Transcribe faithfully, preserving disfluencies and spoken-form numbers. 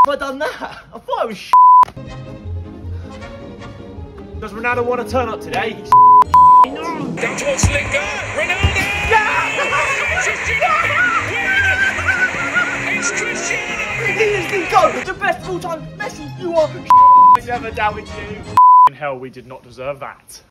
have I done that? I thought I was sh**. Does Ronaldo want to turn up today? He's no. Down towards Lingard. Ronaldo! It's Cristiano! He is the GOAT, the best of all time. Messi, you are sh**. I never doubted you. In hell, we did not deserve that.